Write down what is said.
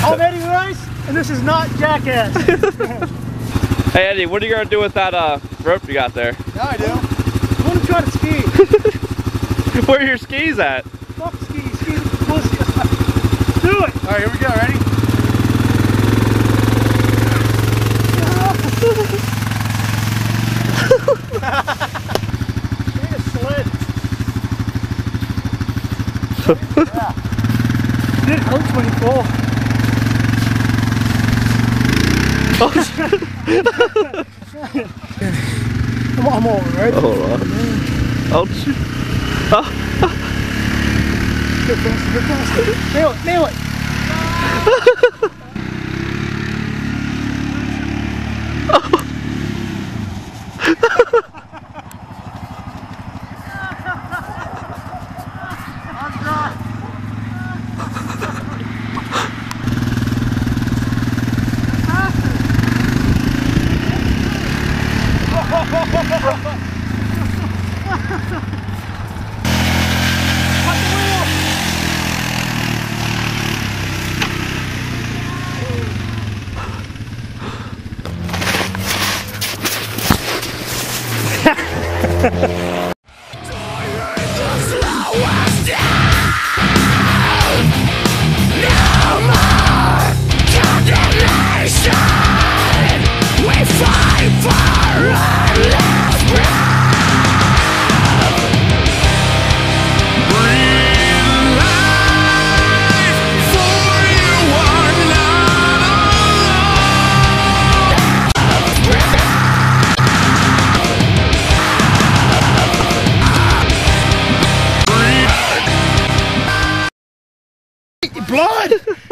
I'm Eddie Rice, and this is not Jackass. Hey Eddie, what are you gonna do with that rope you got there? Yeah, I do. I want to try to ski. Where are your skis at? Fuck skis, skis are pussy. Do it. All right, here we go. Ready? Need a sled. Yeah. It hurts when you fall. I'm all right. Hold on. Oh, shoot. Oh. Get faster, get faster. Nail it, nail it. I'm dry. Blood!